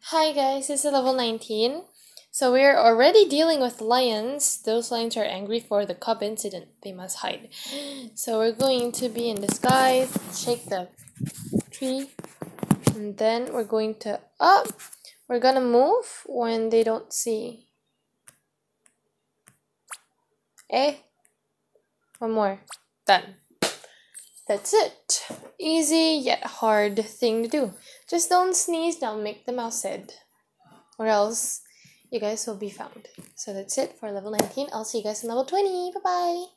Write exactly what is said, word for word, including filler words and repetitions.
Hi guys, this is level nineteen. So we are already dealing with lions. Those lions are angry for the cub incident. They must hide. So we're going to be in disguise, shake the tree, and then we're going to up. We're gonna move when they don't see. Eh? One more. Done. That's it. Easy yet hard thing to do. Just don't sneeze, that'll make the mouse sad. Or else you guys will be found. So that's it for level nineteen. I'll see you guys in level twenty. Bye bye.